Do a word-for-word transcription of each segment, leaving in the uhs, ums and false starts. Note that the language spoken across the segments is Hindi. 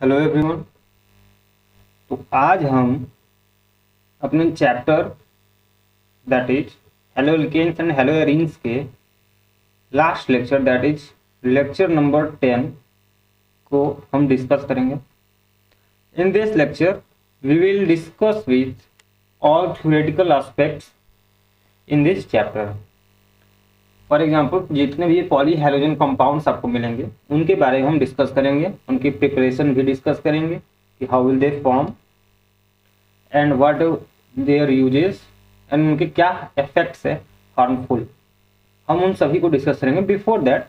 Hello everyone. तो आज हम अपने chapter that is halo alkanes and hello arenes के last lecture that is lecture number ten को हम डिस्कस करेंगे। In this lecture we will discuss with all theoretical aspects in this chapter. For example जितने भी पॉली हैलोजन कंपाउंड्स आपको मिलेंगे उनके बारे में हम डिस्कस करेंगे, उनकी प्रिपरेशन भी डिस्कस करेंगे कि how will they form and what their uses and उनके क्या इफेक्ट्स है हार्मफुल, हम उन सभी को डिस्कस करेंगे। बिफोर दैट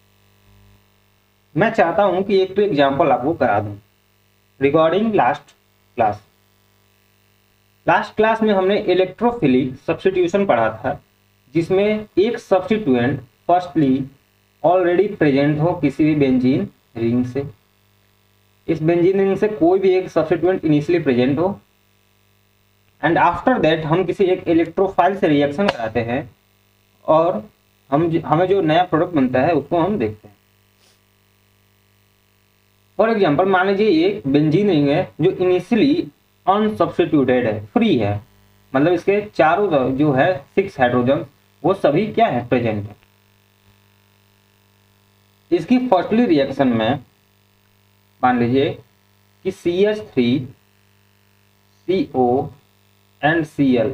मैं चाहता हूं कि एक तो एग्जांपल आपको करा दूं regarding last class. Last class में हमने इलेक्ट्रोफिलिक सब्स्टिट्यूशन पढ़ा था, जिसमें एक सब्स्टिट्यूएंट फर्स्टली ऑलरेडी प्रेजेंट हो किसी भी बेंजीन रिंग से। इस बेंजीन रिंग से कोई भी एक सब्स्टिट्यूएंट इनिशियली प्रेजेंट हो एंड आफ्टर दैट हम किसी एक इलेक्ट्रोफाइल से रिएक्शन कराते हैं और हम हमें जो नया प्रोडक्ट बनता है उसको हम देखते हैं। फॉर एग्जांपल मान लीजिए एक बेंजीन रिंग है जो इनिशियली अनसब्स्टिट्यूटेड है, फ्री है, मतलब इसके चारों जो है सिक्स हाइड्रोजन वो सभी क्या है, प्रेजेंट है। इसकी फर्स्टली रिएक्शन में मान लीजिए कि C H three C O and Cl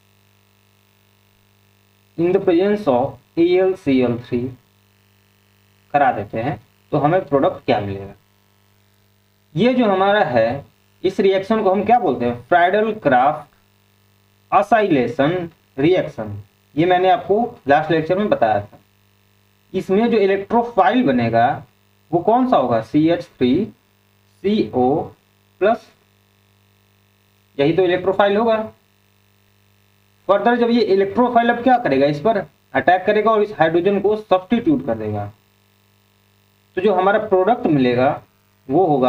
in the presence of A l C l three करा देते हैं तो हमें प्रोडक्ट क्या मिलेगा। ये जो हमारा है इस रिएक्शन को हम क्या बोलते हैं, फ्राइडल क्राफ्ट असाइलेशन रिएक्शन। ये मैंने आपको लास्ट लेक्चर में बताया था। इसमें जो इलेक्ट्रोफाइल बनेगा वो कौन सा होगा, C H three C O plus, यही तो इलेक्ट्रोफाइल होगा। फर्दर जब ये इलेक्ट्रोफाइल अब क्या करेगा, इस पर अटैक करेगा और इस हाइड्रोजन को सब्स्टिट्यूट कर देगा। तो जो हमारा प्रोडक्ट मिलेगा वो होगा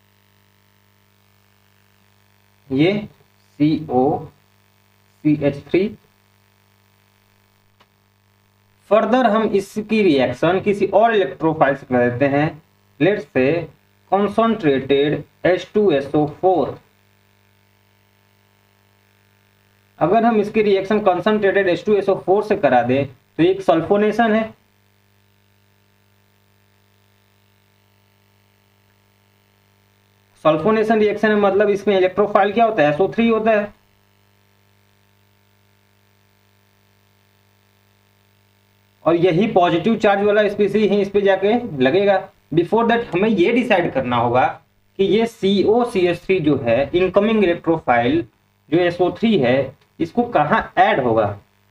ये C O C H three. Further हम इसकी रिएक्शन किसी और इलेक्ट्रोफाइल से कर देते हैं, let's say concentrated H two S O four. अगर हम इसकी reaction concentrated H two S O four से करा दें तो एक सल्फोनेशन है। सल्फोनेशन रिएक्शन है मतलब इसमें इलेक्ट्रोफाइल क्या होता है, एस ओ थ्री होता है। और यही पॉजिटिव चार्ज वाला स्पीसीज ही इस पे जाके लगेगा। बिफोर दैट हमें ये डिसाइड करना होगा कि ये C O C H three जो है इनकमिंग इलेक्ट्रोफाइल जो एस ओ थ्री है इसको कहां ऐड होगा।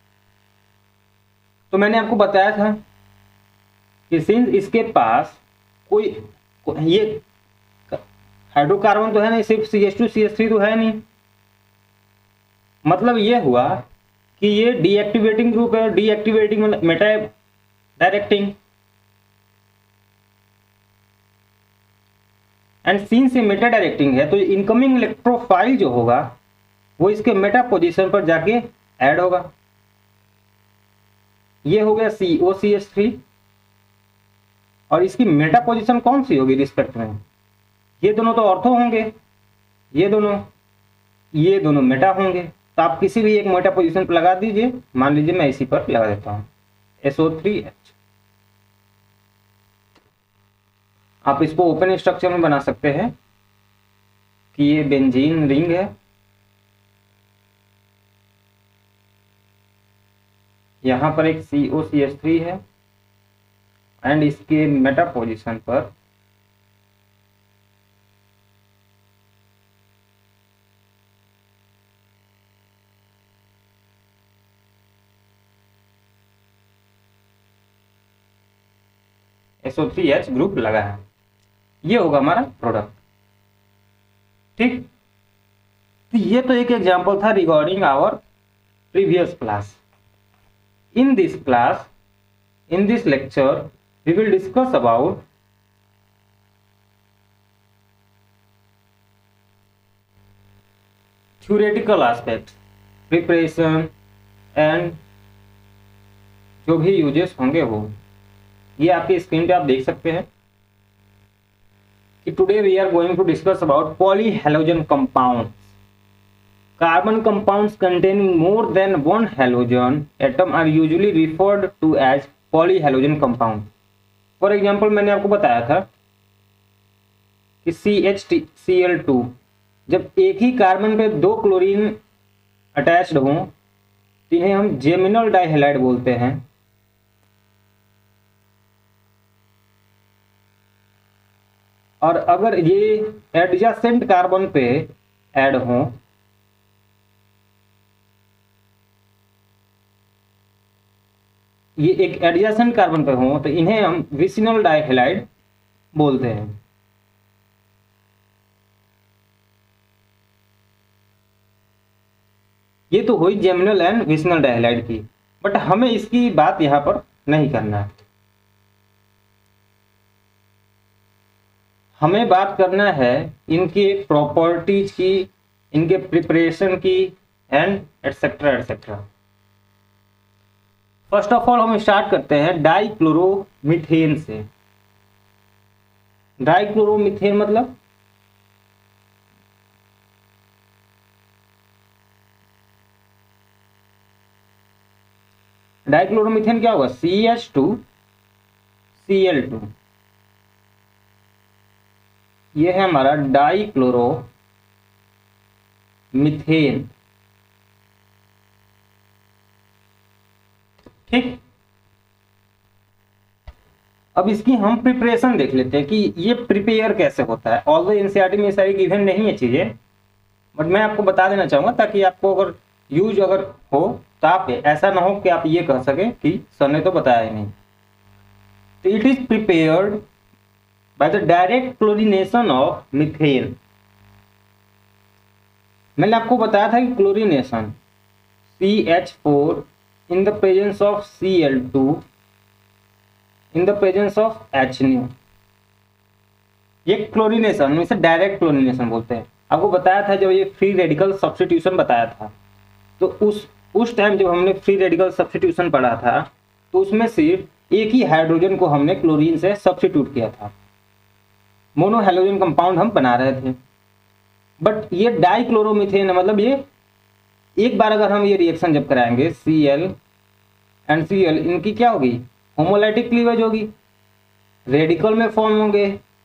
तो मैंने आपको बताया था कि सिंस इसके पास कोई ये हाइड्रोकार्बन तो है नहीं, सिर्फ C H two C H three तो है नहीं, मतलब ये हुआ कि ये डीएक्टिवेटिंग ग्रुप है। डीएक्टिवेटिंग मतलब मेटा डायरेक्टिंग, एंड सिंस ये मेटा डायरेक्टिंग है तो इनकमिंग इलेक्ट्रोफाइल जो होगा वो इसके मेटा पोजीशन पर जाके ऐड होगा। ये हो गया सी ओ सी एच थ्री और इसकी मेटा पोजीशन कौन सी होगी रिस्पेक्ट में, ये दोनों तो ऑर्थो होंगे, ये दोनों ये दोनों मेटा होंगे। तो आप किसी भी एक मेटा पोजीशन पर लगा दीजिए, मान लीजिए मैं इसी पर लगा देता हूं एस ओ थ्री एच। आप इसको ओपन स्ट्रक्चर में बना सकते हैं कि ये बेंजीन रिंग है, यहां पर एक C O C H three है एंड इसके मेटा पोजीशन पर S O three H group लगा है। ये होगा हमारा प्रोडक्ट, ठीक। तो ये तो एक एग्जांपल था regarding our previous class. In this class in this lecture we will discuss about theoretical aspects, preparation and जो भी यूजेस होंगे वो ये आपकी स्क्रीन पे आप देख सकते हैं कि today we are going to discuss about polyhalogen compounds. Carbon compounds containing more than one halogen atom are usually referred to as polyhalogen compound. For example, मैंने आपको बताया था कि C H C L two जब एक ही कार्बन पे दो क्लोरीन अटैच्ड हों तो इन्हें हम जेमिनल डाइहैलाइड बोलते हैं. और अगर ये एडजेसेंट कार्बन पे ऐड हों ये एक एडजेसेंट कार्बन पे हों तो इन्हें हम विसिनल डाइहैलाइड बोलते हैं. ये तो हुई जेमिनल एंड विसिनल डाइहैलाइड की, बट हमें इसकी बात यहाँ पर नहीं करना है. हमें बात करना है इनके प्रॉपर्टीज की, इनके प्रिपरेशन की and etcetera etcetera. First of all हम स्टार्ट करते हैं डाइक्लोरोमीथेन से. डाइक्लोरोमीथेन मतलब डाइक्लोरोमीथेन क्या होगा? C H two C L two. ये है हमारा डाइक्लोरोमीथेन. ठीक, अब इसकी हम प्रिपरेशन देख लेते हैं कि ये प्रिपेयर कैसे होता है. ऑल्दो एनसीईआरटी में सारी गिवन नहीं है चीजें, बट मैं आपको बता देना चाहूंगा ताकि आपको अगर यूज अगर हो तो आप ऐसा ना हो कि आप ये कह सके कि सर ने तो बताया ही नहीं. तो it is prepared by the direct chlorination of methane. मैंने आपको बताया था कि chlorination C H four in the presence of C L two in the presence of H nu. ये क्लोरीनेशन, इसे डायरेक्ट क्लोरीनेशन बोलते हैं. आपको बताया था जब ये फ्री रेडिकल सब्स्टिट्यूशन बताया था तो उस उस टाइम जब हमने फ्री रेडिकल सब्स्टिट्यूशन पढ़ा था तो उसमें सिर्फ एक ही हाइड्रोजन को हमने क्लोरीन से सब्स्टिट्यूट किया था. मोनो हेलोजन कंपाउंड हम बना रहे थे. बट ये डाइक्लोरोमीथेन मतलब ये एक बार अगर हम ये रिएक्शन जब कराएंगे C L and C L, इनकी क्या होगी? होमोलाइटिक क्लीवेज होगी, रेडिकल में फॉर्म होंगे.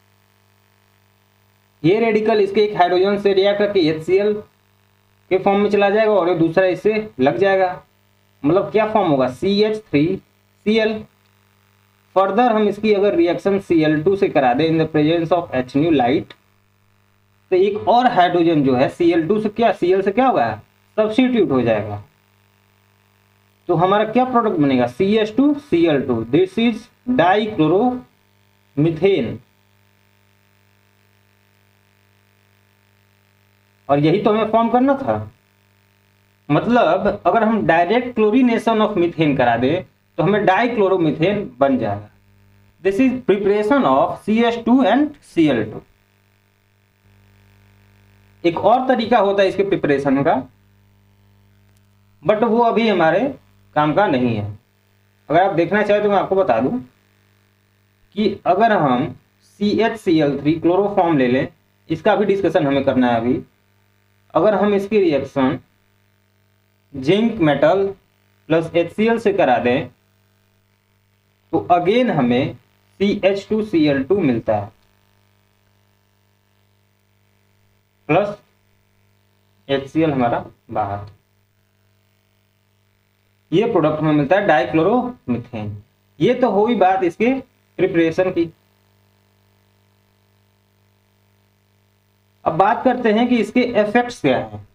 ये रेडिकल इसके एक हाइड्रोजन से रिएक्ट करके एच सी एल के फॉर्म में चला जाएगा और ये दूसरा इससे लग जाएगा. मतलब क्या फॉर्म होगा? C H three C L. Further हम इसकी अगर रिएक्शन सी एल टू से करा दें in the presence of H nu light तो एक और हाइड्रोजन जो है सी एल टू से क्या सी एल से क्या होगा? सब्स्टिट्यूट हो जाएगा. तो हमारा क्या प्रोडक्ट बनेगा? C H two C L two. This is dichloromethane. और यही तो हमें फॉर्म करना था. मतलब अगर हम डायरेक्ट क्लोरीनेशन ऑफ मीथेन करा दे तो हमें डाइक्लोरोमीथेन बन जाएगा. This is preparation of C H two and C L two. एक और तरीका होता है इसके प्रिपरेशन का, बट वो अभी हमारे काम का नहीं है. अगर आप देखना चाहें तो मैं आपको बता दूं कि अगर हम C H C L three chloroform ले लें, इसका भी डिस्कशन हमें करना है अभी. अगर हम इसकी reaction zinc metal plus H C L से करा दें तो अगेन हमें C H two C L two मिलता है प्लस एच सी एल हमारा बाहर. ये प्रोडक्ट हमें मिलता है डाइक्लोरोमीथेन. ये तो हुई बात इसके प्रिपरेशन की. अब बात करते हैं कि इसके इफेक्ट्स क्या हैं.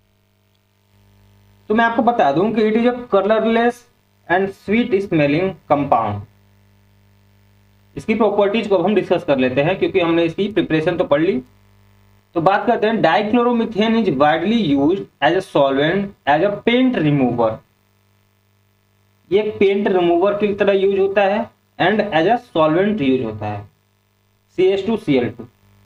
तो मैं आपको बता दूं कि it is a colourless and sweet smelling compound. इसकी प्रॉपर्टीज को हम डिस्कस कर लेते हैं क्योंकि हमने इसकी प्रिपरेशन तो पढ़ ली. तो बात करते हैं dichloromethane is widely used as a solvent as a paint remover. ये पेंट रिमूवर की तरह यूज होता है and as a solvent use होता है C H two C L two.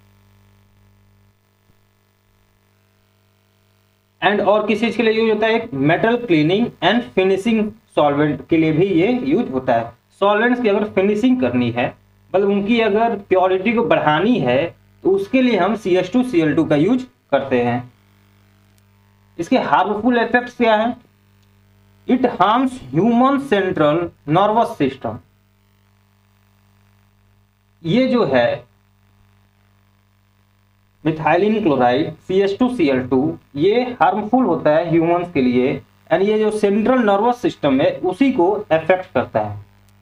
And और किस चीज के लिए यूज होता है? Metal cleaning and finishing solvent के लिए भी ये यूज होता है. सॉल्वेंट्स की अगर फिनिशिंग करनी है, मतलब उनकी अगर प्योरिटी को बढ़ानी है तो उसके लिए हम C H two C L two का यूज करते हैं। इसके हार्मफुल इफेक्ट्स क्या है? It harms human central nervous system. ये जो है methylene chloride C H two C L two ये हार्मफुल होता है ह्यूमंस के लिए, एंड ये जो सेंट्रल नर्वस सिस्टम है उसी को अफेक्ट करता है।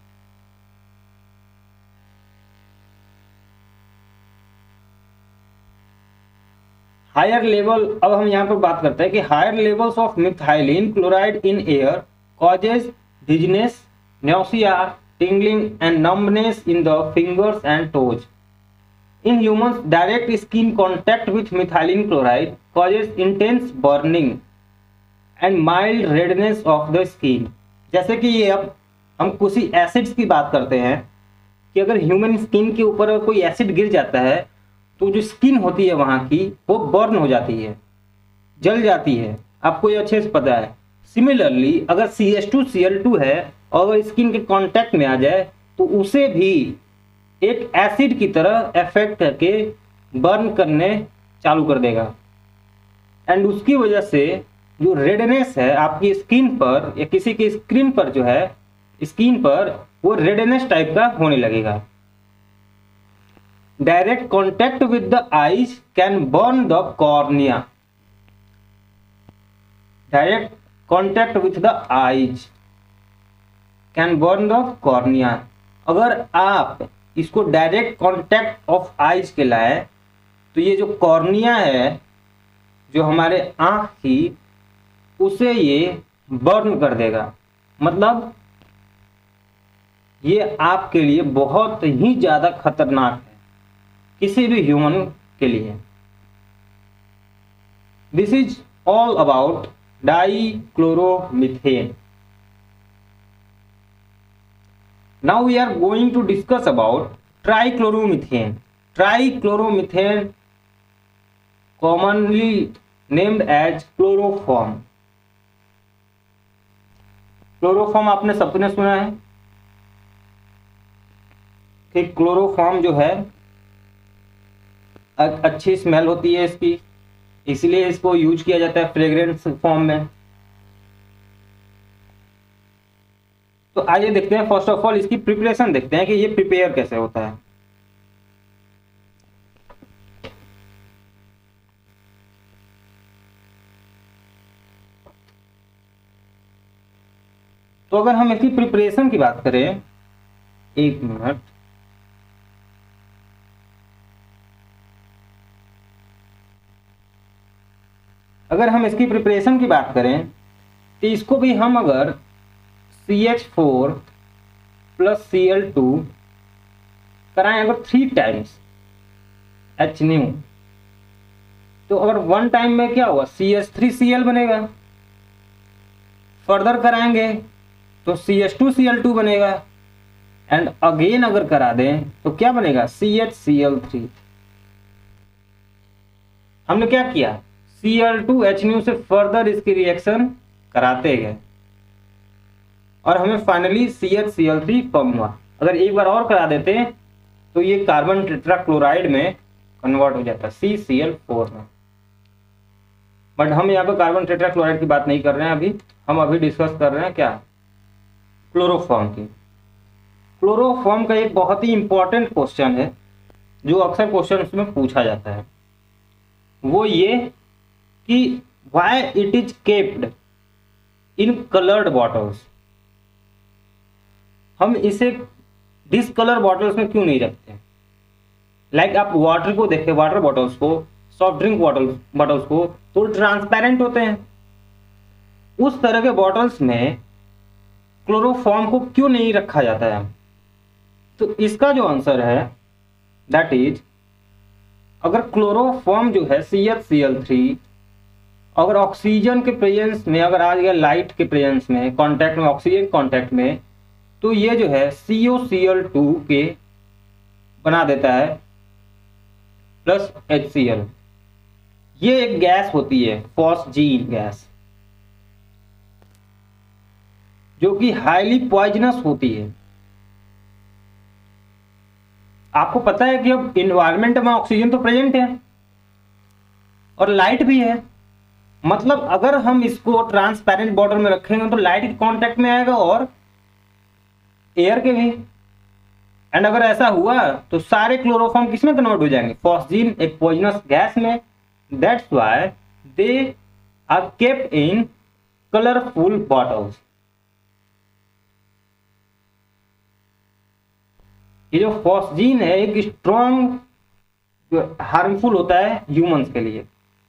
हायर लेवल, अब हम यहाँ पर बात करते हैं कि higher levels of methylene chloride in air causes dizziness, nausea, tingling and numbness in the fingers and toes. In humans, direct skin contact with methylene chloride causes intense burning and mild redness of the skin. जैसे कि ये अब हम किसी एसिड्स की बात करते हैं कि अगर ह्यूमन स्किन के ऊपर कोई एसिड गिर जाता है तो जो स्किन होती है वहाँ की वो बर्न हो जाती है, जल जाती है, आपको ये अच्छे से पता है। सिमिलरली अगर C H two C L two है और अगर स्किन के कांटेक्ट में आ जाए तो उसे भी एक एसिड की तरह इफेक्ट करके बर्न करने चालू कर देगा, एंड उसकी वजह से जो रेडनेस है आपकी स्किन पर या किसी की स्किन पर जो है स्किन पर वो रेडनेस टाइप का होने लगेगा। Direct contact with the eyes can burn the cornea. Direct contact with the eyes can burn the cornea. अगर आप इसको डायरेक्ट कॉन्टेक्ट ऑफ आईज के लाए तो ये जो कॉर्निया है जो हमारे आंख की उसे ये बर्न कर देगा। मतलब ये आपके लिए बहुत ही ज्यादा खतरनाक है किसी भी ह्यूमन के लिए। This is all about dichloromethane. Now we are going to discuss about trichloromethane. Trichloromethane, commonly named as chloroform. Chloroform आपने सबने सुना है कि क्लोरोफॉर्म जो है अच्छी स्मेल होती है इसकी, इसलिए इसको यूज किया जाता है फ्रेग्रेंस फॉर्म में। तो आइए देखते हैं फर्स्ट ऑफ ऑल इसकी प्रिपरेशन देखते हैं कि ये प्रिपेयर कैसे होता है। तो अगर हम इसकी प्रिपरेशन की बात करें, एक मिनट, अगर हम इसकी प्रिपरेशन की बात करें तो इसको भी हम अगर C H four plus C L two कराएं अगर थ्री टाइम्स एच न्यू, तो अगर वन टाइम में क्या हुआ C H three C L बनेगा, फर्दर कराएंगे तो C H two C L two बनेगा, एंड अगेन अगर करा दें तो क्या बनेगा C H C L three. हमने क्या किया C L two H nu से फर्दर इसकी रिएक्शन कराते गए और हमें finally C H C L three form हुआ। अगर एक बार और करा देते हैं तो ये कार्बन टेट्राक्लोराइड में कन्वर्ट हो जाता है सी सी एल फोर में। बट हम यहाँ पर कार्बन टेट्राक्लोराइड की बात नहीं कर रहे हैं अभी, हम अभी डिस्कस कर रहे हैं क्या क्लोरोफॉर्म की। क्लोरोफॉर्म का एक बहुत ही इंपॉर्टेंट क्वेश्चन है जो अक्सर क्वेश्चन में पूछा जाता है, वो ये कि why it is kept in coloured bottles. हम इसे डिसकलर बॉटल्स में क्यों नहीं रखते? लाइक like आप वाटर को देखें, वाटर बॉटल्स को, सॉफ्ट ड्रिंक बॉटल्स बॉटल्स को, तो ट्रांसपेरेंट होते हैं। उस तरह के बॉटल्स में क्लोरोफॉर्म को क्यों नहीं रखा जाता है? तो इसका जो आंसर है दैट इज, अगर क्लोरोफॉर्म जो है C H C L three अगर ऑक्सीजन के प्रेजेंस में अगर आ गया, लाइट के प्रेजेंस में, कांटेक्ट में, ऑक्सीजन कांटेक्ट में, तो ये जो है सी ओ सी एल टू के बना देता है प्लस एच सी एल। ये एक गैस होती है फॉस्जीन गैस जो कि हाईली पॉइजनस होती है। आपको पता है कि अब इन्वायरमेंट में ऑक्सीजन तो प्रेजेंट है और लाइट भी है, मतलब अगर हम इसको ट्रांसपेरेंट बॉटल में रखेंगे तो लाइट के कांटेक्ट में आएगा और एयर के भी। एंड अगर ऐसा हुआ तो सारे क्लोरोफॉर्म किस में कन्वर्ट हो जाएंगे? फॉस्जीन, एक पॉइजनस गैस में। That's why they are kept in colourful bottles. ये जो फॉस्जीन है एक स्ट्रॉन्ग हार्मफुल होता है ह्यूमंस के लिए।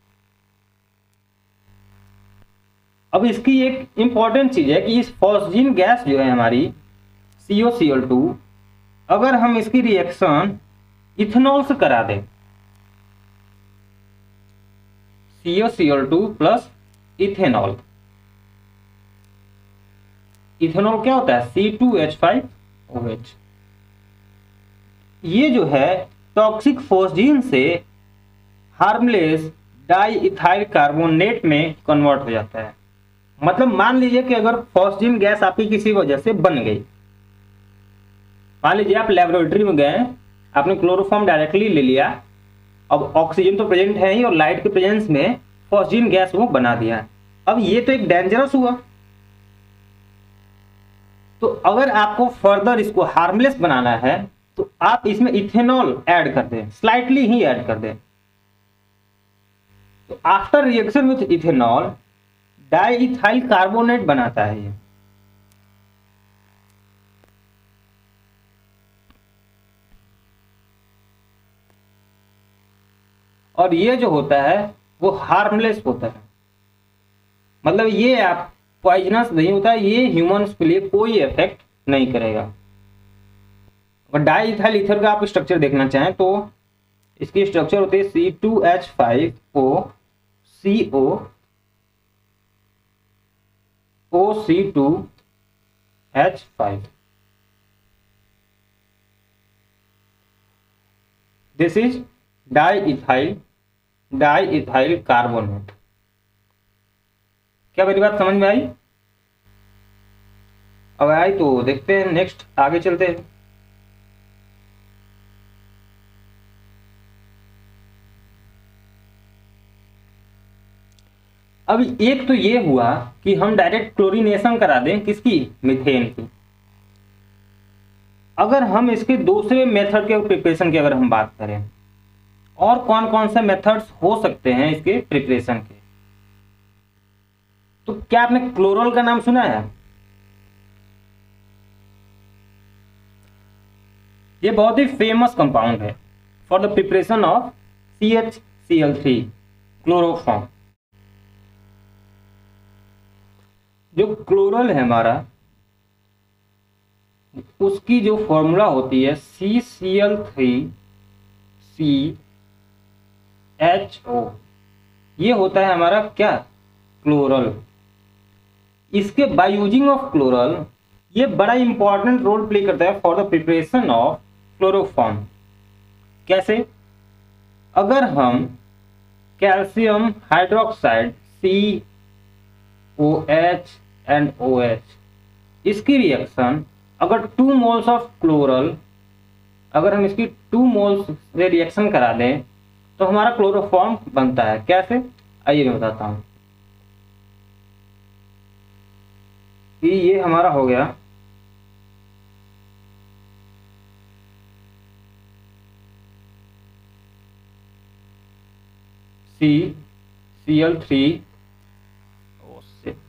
अब इसकी एक इंपॉर्टेंट चीज है कि इस फॉस्जीन गैस जो है हमारी सी ओ सी एल टू, अगर हम इसकी रिएक्शन इथेनॉल से करा दें, C O C L two plus ethanol, ethanol क्या होता है? C two H five O H. ये जो है टॉक्सिक फॉस्जीन से हार्मलेस डाई इथाइल कार्बोनेट में कन्वर्ट हो जाता है। मतलब मान लीजिए कि अगर फॉस्जीन गैस आपकी किसी वजह से बन गई, मान लीजिए आप लेबोरेटरी में गए, आपने क्लोरोफॉर्म डायरेक्टली ले लिया, अब ऑक्सीजन तो प्रेजेंट है ही और लाइट के प्रेजेंस में फॉस्जीन गैस वो बना दिया है। अब ये तो एक डेंजरस हुआ, तो अगर आपको फर्दर इसको हार्मलेस बनाना है तो आप इसमें इथेनॉल ऐड कर दें, स्लाइटली ही ऐड कर दें। तो after reaction with ethanol diethyl carbonate बनाता है ये। और ये जो होता है वो हार्मलेस होता है, मतलब ये आप पॉइजनस नहीं होता है, ये ह्यूमंस के लिए कोई इफेक्ट नहीं करेगा। और डाई इथाइल ईथर का आप स्ट्रक्चर देखना चाहें तो इसकी स्ट्रक्चर होती है C two H five O C O O C two H five. This is diethyl diethyl carbonate. क्या मेरी बात समझ में आई? अब आई तो देखते हैं, नेक्स्ट आगे चलते हैं। अब एक तो ये हुआ कि हम डायरेक्ट क्लोरीनेशन करा दें, किसकी? मीथेन की। अगर हम इसके दूसरे मेथड के प्रिपरेशन की अगर हम बात करें, और कौन कौन से मेथड्स हो सकते हैं इसके प्रिपरेशन के, तो क्या आपने क्लोरोल का नाम सुना है? ये बहुत ही फेमस कंपाउंड है for the preparation of C H C L three chloroform. जो क्लोरल है हमारा, उसकी जो फॉर्मूला होती है C C L three C H O, ये होता है हमारा क्या? क्लोरल। इसके बाय यूजिंग ऑफ क्लोरल ये बड़ा इंपॉर्टेंट रोल प्ले करता है for the preparation of chloroform. कैसे? अगर हम calcium hydroxide C O H and O H, इसकी रिएक्शन अगर टू मोल्स ऑफ क्लोरल, अगर हम इसकी टू मोल्स से रिएक्शन करा दें तो हमारा क्लोरोफॉर्म बनता है। कैसे? आइए मैं बताता हूं कि ये हमारा हो गया C C L three O shit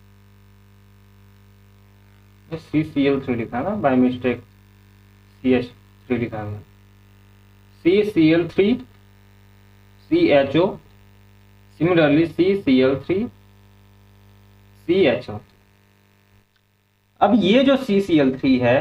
C C L three लिखा ना by mistake, C H three लिखा है, C C L three C H O, similarly C C L three C H O. अब ये जो सी सी एल थ्री है,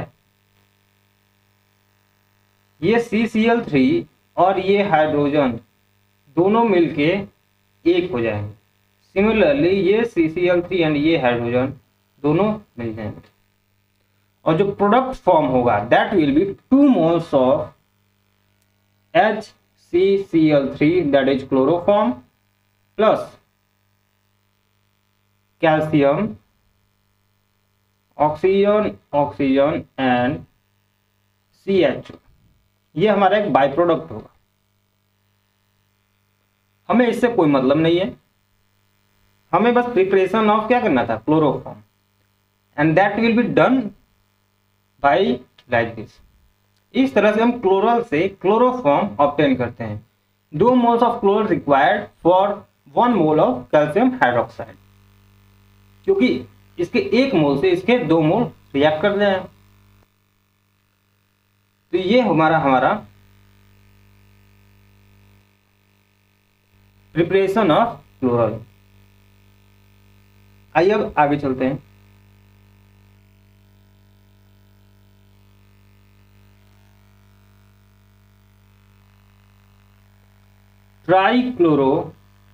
ये सी सी एल थ्री और ये हाइड्रोजन दोनों मिलके एक हो जाएंगे। सिमिलरली ये C C L three and ये हाइड्रोजन दोनों मिल जाएंगे, और जो प्रोडक्ट फॉर्म होगा that will be two moles of H C C L three that is chloroform plus calcium, oxygen oxygen and C H O. ये हमारा एक बाई प्रोडक्ट होगा, हमें इससे कोई मतलब नहीं है, हमें बस प्रिपरेशन ऑफ क्या करना था, chloroform, and that will be done by like this. इस तरह से हम क्लोरल से क्लोरोफॉर्म ऑब्टेन करते हैं। दो moles of chloral required for one mole of calcium hydroxide, क्योंकि इसके एक मोल से इसके दो मोल रिएक्ट कर रहे हैं। तो ये हमारा हमारा प्रिपरेशन ऑफ क्लोरल। आइए अब आगे चलते हैं। Trichlorometane,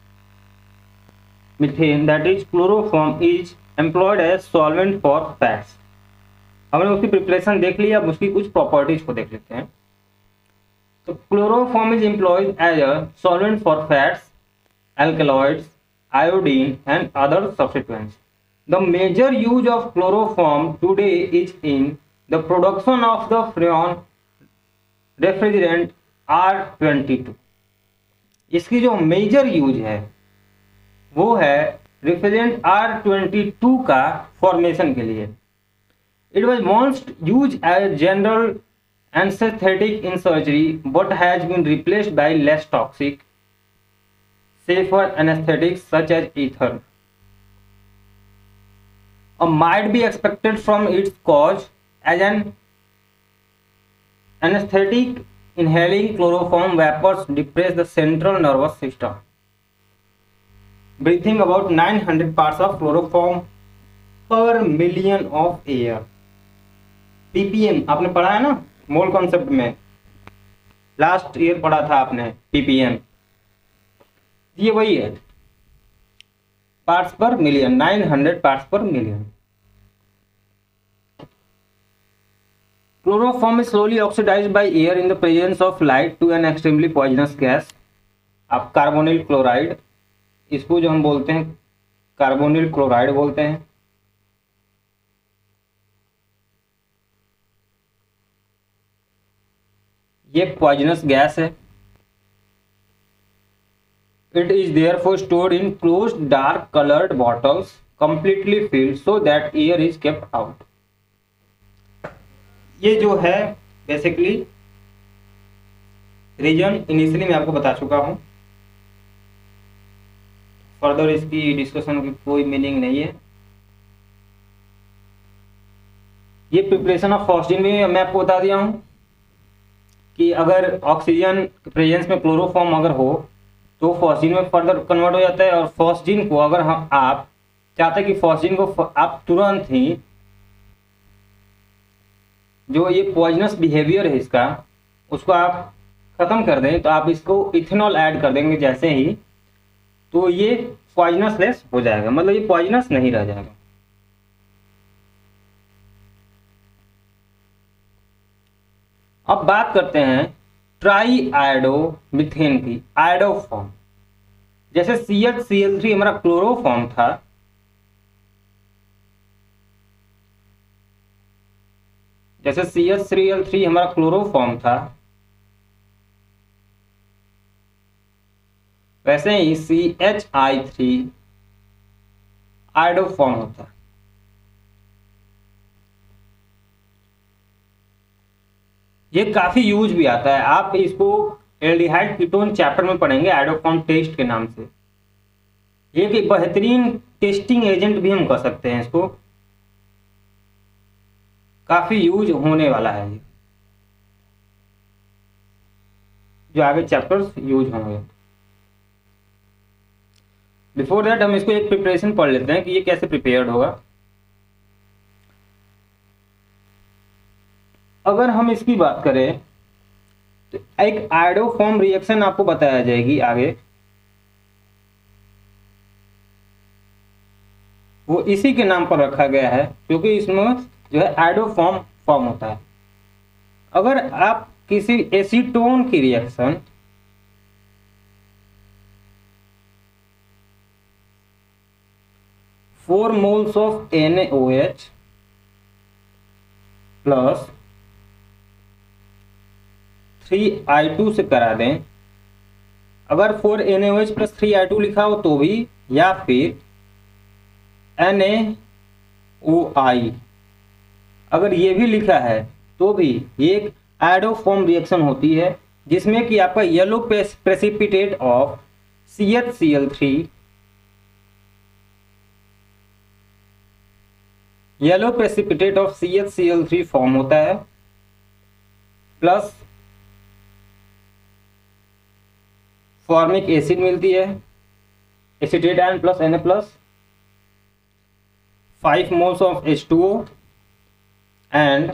that is chloroform, is employed as solvent for fats। हमने उसकी प्रिपरेशन देख ली, अब उसकी कुछ प्रॉपर्टीज को देख लेते हैं। तो chloroform is employed as a solvent for fats, alkaloids, iodine and other substituents. The major use of chloroform today is in the production of the freon refrigerant R twenty two. इसकी जो मेजर यूज है वो है रेफ्रिजरेंट आर ट्वेंटी टू का फॉर्मेशन के लिए। It was most use as general anaesthetic in surgery but has been replaced by less toxic safer anesthetics such as ether, or might be expected from its cause as an anesthetic. Inhaling chloroform vapors depress the central nervous system. Breathing about nine hundred parts of chloroform per million of air, ppm आपने पढ़ा है ना मोल कॉन्सेप्ट में, लास्ट ईयर पढ़ा था आपने ppm, ये वही है, parts per million, nine hundred parts per million. Chloroform is slowly oxidised by air in the presence of light to an extremely poisonous gas. आप कार्बोनिल क्लोराइड, इसको जो हम बोलते हैं कार्बोनिल क्लोराइड बोलते हैं। ये पॉइजनस गैस है। It is therefore stored in closed dark colored bottles completely filled so that air is kept out। ये जो है बेसिकली रीजन इनिशियली मैं आपको बता चुका हूं, फर्दर इसकी डिस्कशन की कोई मीनिंग नहीं है। ये प्रिपरेशन ऑफ फॉस्फिन भी मैं आपको बता दिया हूं कि अगर ऑक्सीजन के प्रेजेंस में क्लोरोफॉर्म अगर हो तो फॉस्फिन में फर्दर कन्वर्ट हो जाता है, और फॉस्फिन को अगर हम आप चाहते हैं कि फॉस्फिन को आप तुरंत ही जो ये पॉइजनस बिहेवियर है इसका उसको आप खत्म कर दें, तो आप इसको इथेनॉल ऐड कर देंगे जैसे ही, तो ये पॉइजनस लेस हो जाएगा, मतलब ये पॉइजनस नहीं रह जाएगा। अब बात करते हैं ट्राई आयोडो मिथेन की, आयोडो फॉर्म। जैसे C H C L three हमारा क्लोरोफॉर्म था, जैसे C H three L three हमारा क्लोरोफॉर्म था, वैसे ही C H I three iodoform होता है। ये काफी यूज भी आता है, आप इसको एल्डिहाइड कीटोन चैप्टर में पढ़ेंगे आयोडोफॉर्म टेस्ट के नाम से। ये एक बेहतरीन टेस्टिंग एजेंट भी हम कह सकते हैं इसको, काफी यूज होने वाला है ये, जो आगे चैप्टर्स यूज होंगे। बिफोर दैट हम इसको एक प्रिपरेशन पढ़ लेते हैं कि ये कैसे प्रिपेयर्ड होगा। अगर हम इसकी बात करें तो एक आयोडोफॉर्म रिएक्शन आपको बताया जाएगी आगे, वो इसी के नाम पर रखा गया है क्योंकि इसमें जो है आयोडोफॉर्म फॉर्म होता है। अगर आप किसी एसीटोन की reaction four moles of N A O H plus three I two से करा दें, अगर four N A O H plus three I two लिखा हो तो भी, या फिर एन ए ओ आई अगर ये भी लिखा है तो भी, ये एक एडोफॉर्म रिएक्शन होती है जिसमें कि आपका yellow precipitate of C H C L three yellow precipitate of C H C L three form होता है, प्लस फॉर्मिक एसिड मिलती है, acetate ion plus N A plus, five moles of H two O and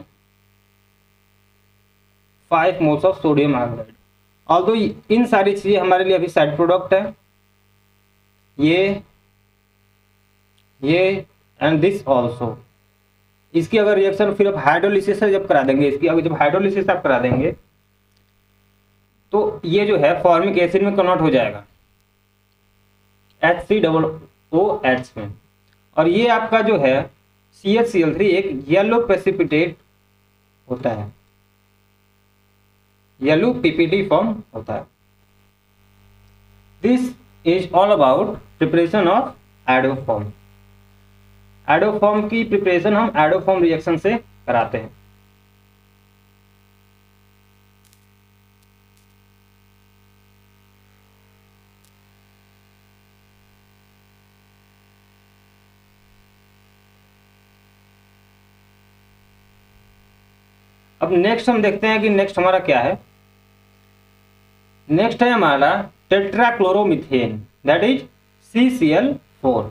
five moles of sodium hydride. Although इन सारी चीजें हमारे लिए अभी साइड प्रोडक्ट है, ये ये एंड दिस ऑल्सो। इसकी अगर रिएक्शन फिर आप हाइड्रोलिसिस से जब करा देंगे, इसकी अगर जब हाइड्रोलिसिस आप करा देंगे तो ये जो है फॉर्मिक एसिड में कन्वर्ट हो जाएगा H C double O H में, और ये आपका जो है C H C L three एक येलो प्रेसिपिटेट होता है, येलो पीपीटी फॉर्म होता है। This is all about preparation of iodoform. Iodoform की प्रिपरेशन हम एडोफॉर्म रिएक्शन से कराते हैं। अब नेक्स्ट हम देखते हैं कि नेक्स्ट हमारा क्या है। नेक्स्ट है हमारा tetrachloromethane, that is C C L four.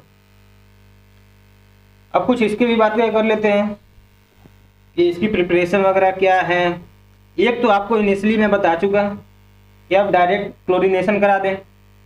अब कुछ इसकी भी बातें कर लेते हैं कि इसकी प्रिपरेशन वगैरह क्या है। एक तो आपको इनिशियली मैं बता चुका कि आप डायरेक्ट क्लोरीनेशन करा दें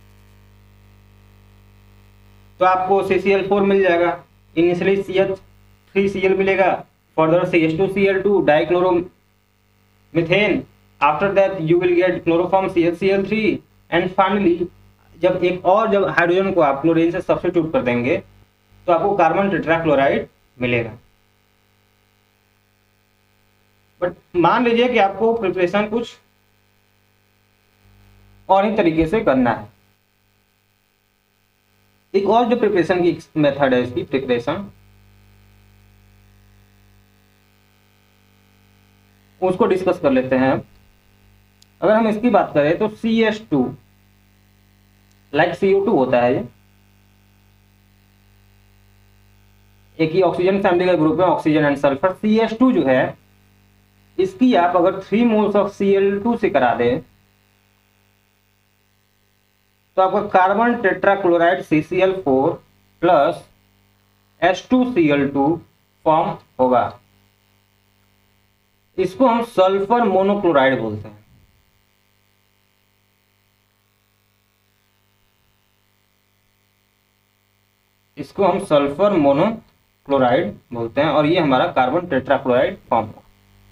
तो आपको सी सी एल फोर मिल जाएगा। Initially C H three C L मिलेगा, further C H two C L two dichloromethane, after that you will get chloroform C H C L three, and finally जब एक और जब हाइड्रोजन को आप क्लोरीन से सब्स्टिट्यूट कर देंगे तो आपको कार्बन टेट्राक्लोराइड मिलेगा। बट मान लीजिए कि आपको प्रिपरेशन कुछ और ही तरीके से करना है। एक और जो प्रिपरेशन की मेथड है इसकी प्रिपरेशन, उसको डिस्कस कर लेते हैं। अगर हम इसकी बात करें तो C H two like C O two होता है, ये एक ही ऑक्सीजन फैमिली का ग्रुप है, oxygen and sulphur. C H two जो है इसकी आप अगर three moles of C L two से करा दें तो आपका carbon tetrachloride C C L four plus H two C L two form होगा। इसको हम सल्फर मोनोक्लोराइड बोलते हैं। इसको हम सल्फर मोनोक्लोराइड बोलते हैं और ये हमारा कार्बन टेट्राक्लोराइड फॉर्म होगा।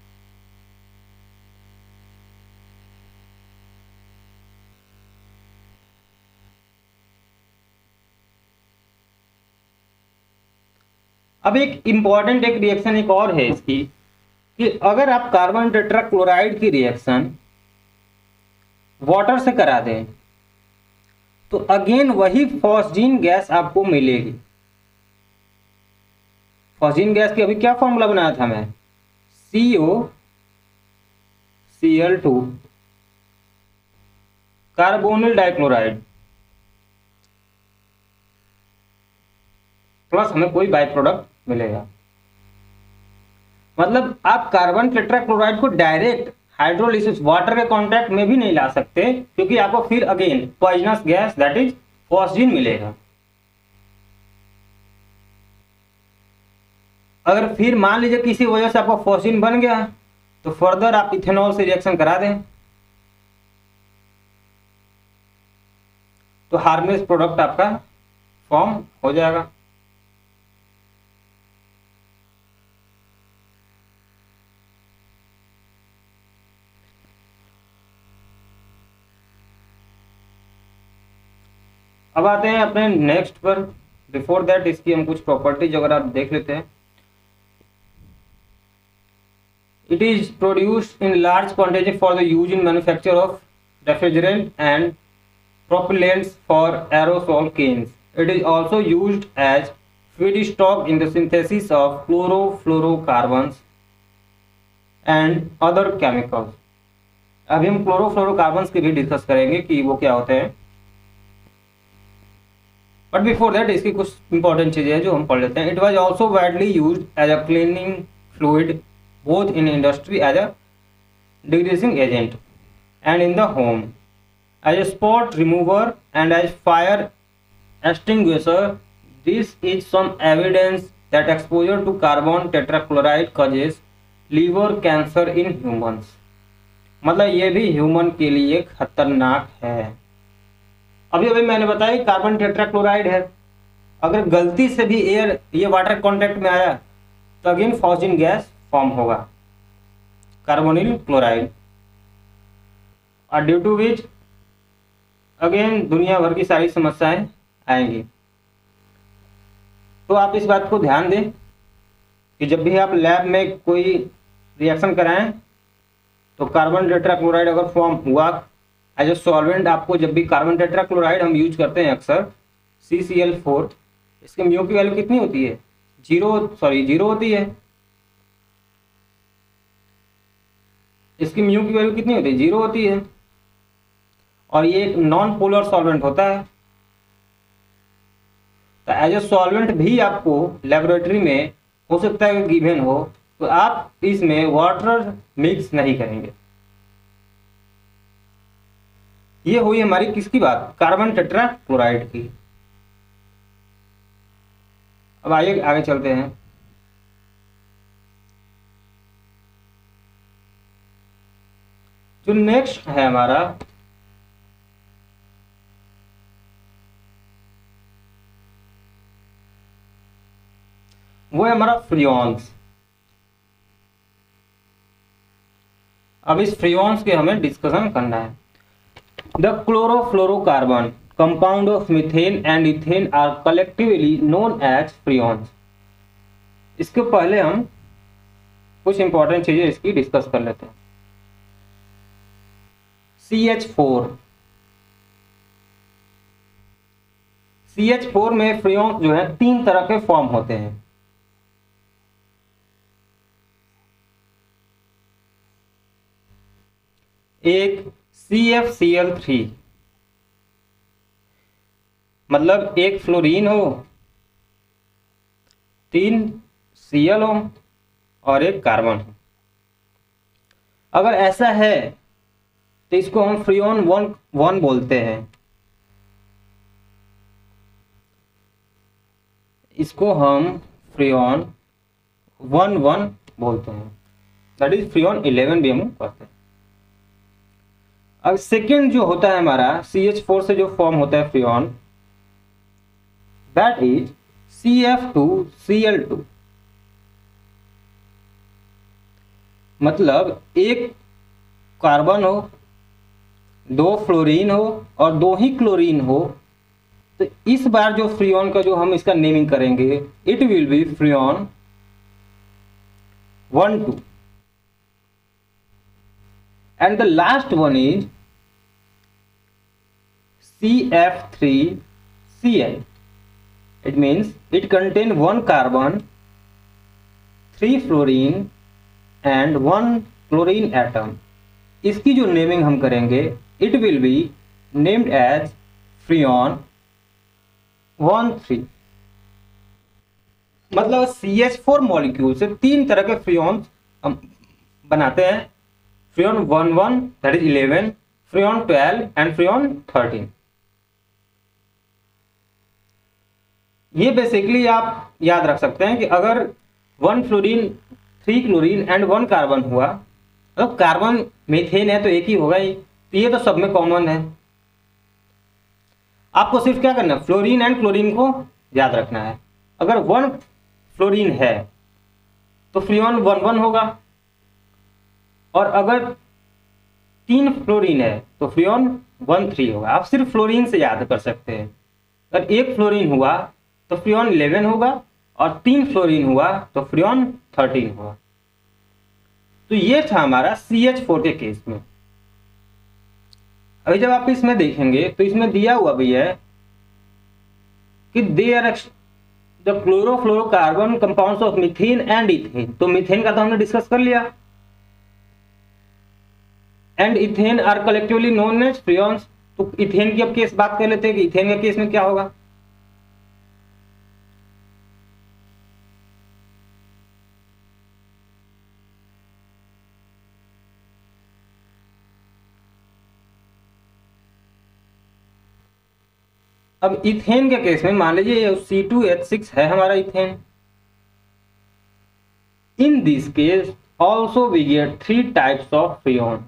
अब एक इंपॉर्टेंट एक रिएक्शन एक और है इसकी कि अगर आप कार्बन टेट्राक्लोराइड की रिएक्शन वाटर से करा दें तो अगेन वही फॉस्जीन गैस आपको मिलेगी। फॉस्जीन गैस की अभी क्या फॉर्मूला बनाया था मैं, C O C L two carbonyl dichloride plus हमें कोई बाई प्रोडक्ट मिलेगा। मतलब आप कार्बन टेट्राक्लोराइड को डायरेक्ट हाइड्रोलिसिस वाटर के कांटेक्ट में भी नहीं ला सकते क्योंकि आपको फिर again poisonous gas that is phosgene मिलेगा। अगर फिर मान लीजिए किसी वजह से आपका फॉस्जीन बन गया तो फर्दर आप इथेनॉल से रिएक्शन करा दें तो हार्मलेस प्रोडक्ट आपका फॉर्म हो जाएगा। अब आते हैं अपने नेक्स्ट पर। बिफोर दैट इसकी हम कुछ प्रॉपर्टीज अगर आप देख लेते हैं। It is produced in large quantity for the use in manufacture of refrigerant and propellants for aerosol cans. It is also used as feedstock in the synthesis of chlorofluorocarbons and other chemicals. अभी हम क्लोरोफ्लोरोकार्बन्स की भी डिस्कस करेंगे कि वो क्या होते हैं, बट बिफोर दैट इसकी कुछ इंपॉर्टेंट चीजें हैं जो हम पढ़ लेते हैं. It was also widely used as a cleaning fluid both in industry as a degreasing agent and in the home as a spot remover and as fire extinguisher. This is some evidence that exposure to carbon tetrachloride causes liver cancer in humans. मतलब ये भी ह्यूमन के लिए खतरनाक है. अभी अभी मैंने बताया कार्बन टेट्राक्लोराइड है, अगर गलती से भी एयर ये वाटर कांटेक्ट में आया तो अगेन फॉस्जिन गैस फॉर्म होगा, कार्बोनिल क्लोराइड, और ड्यू टू विच अगेन दुनिया भर की सारी समस्याएं आएंगी. तो आप इस बात को ध्यान दें कि जब भी आप लैब में कोई रिएक्शन कराएं तो कार्बन टेट्राक्लोराइड अगर फॉर्म हुआ एज ए सॉल्वेंट, आपको जब भी कार्बन टेट्राक्लोराइड हम यूज करते हैं अक्सर सी सी एल फोर, इसके म्यू की वैल्यू कितनी होती है? जीरो सॉरी जीरो होती है. इसकी म्यू की वैल्यू कितनी होती है? जीरो होती है. और ये एक नॉन पोलर सॉल्वेंट होता है. तो एज ए सॉल्वेंट भी आपको लेबोरेटरी में हो सकता है कि गिवन हो, तो आप इसमें वाटर मिक्स नहीं करेंगे. ये हुई हमारी किसकी बात? कार्बन टेट्राक्लोराइड की. अब आइए आगे चलते हैं. जो नेक्स्ट है हमारा वो है हमारा फ्रियोन्स. अब इस फ्रियोन्स के हमें डिस्कशन करना है. The chlorofluorocarbon compound of methane and ethane are collectively known as freons. इसके पहले हम कुछ इंपॉर्टेंट चीजें इसकी डिस्कस कर लेते हैं. C H four. C H four में फ्रियोन्स जो है तीन तरह के फॉर्म होते हैं. एक C F C L three, मतलब एक फ्लोरीन हो, तीन सी एल हो और एक कार्बन हो. अगर ऐसा है तो इसको हम फ्रियोन वन वन बोलते हैं. इसको हम फ्रियोन वन वन बोलते हैं. दैट इज फ्रियोन इलेवन भी हम कहते हैं. अब सेकेंड जो होता है हमारा सी एच फोर से जो फॉर्म होता है freon, that is C F two C L two. मतलब एक कार्बन हो, दो फ्लोरीन हो और दो ही क्लोरीन हो, तो इस बार जो फ्रियोन का जो हम इसका नेमिंग करेंगे, it will be freon one two. And the last one is C F three C L. It means it contain one carbon, three fluorine and one chlorine atom. इसकी जो नेमिंग हम करेंगे, it will be named as freon one three. मतलब सी एच फोर मॉलिक्यूल से तीन तरह के फ्रियोन हम बनाते हैं. Freon one one that is eleven, freon twelve and freon thirteen. ये बेसिकली आप याद रख सकते हैं कि अगर one fluorine, three chlorine and one carbon हुआ, तो कार्बन मीथेन है तो एक ही होगा ही, तो ये तो सब में कॉमन है. आपको सिर्फ क्या करना है, फ्लोरीन एंड क्लोरीन को याद रखना है. अगर वन फ्लोरीन है तो फ्रियोन वन वन होगा, और अगर तीन फ्लोरीन है तो फ्रियोन वन थ्री होगा. आप सिर्फ फ्लोरीन से याद कर सकते हैं. अगर एक फ्लोरीन हुआ तो फ्रियोन इलेवन होगा, और तीन फ्लोरीन हुआ तो फ्रियोन थर्टीन होगा. तो ये था हमारा सी एच फोर के केस में। अभी जब आप इसमें देखेंगे तो इसमें दिया हुआ भी है कि they are the chlorofluorocarbon compounds of methane and ethane. तो मीथेन का तो हमने डिस्कस कर लिया। And ethane are collectively known as freons. तो इथेन की अब केस बात कर लेते हैं कि इथेन के केस में क्या होगा। अब इथेन के केस में मान लीजिए सी टू एच सिक्स है हमारा ethane. In this case also we get three types of freon.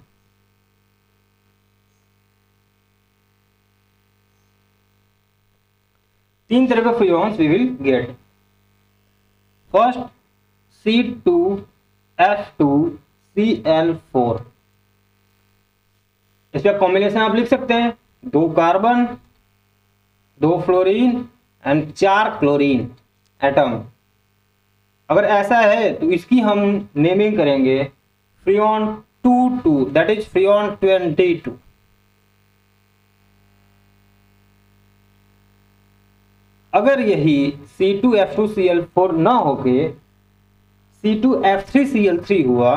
तीन तरह के freons we will get. First C two F two C L four. इसका कॉम्बिनेशन आप लिख सकते हैं दो कार्बन, दो फ्लोरीन एंड चार क्लोरीन एटम। अगर ऐसा है तो इसकी हम नेमिंग करेंगे freon two two, that is freon twenty two. अगर यही C two F two C L four ना होके C two F three C L three हुआ,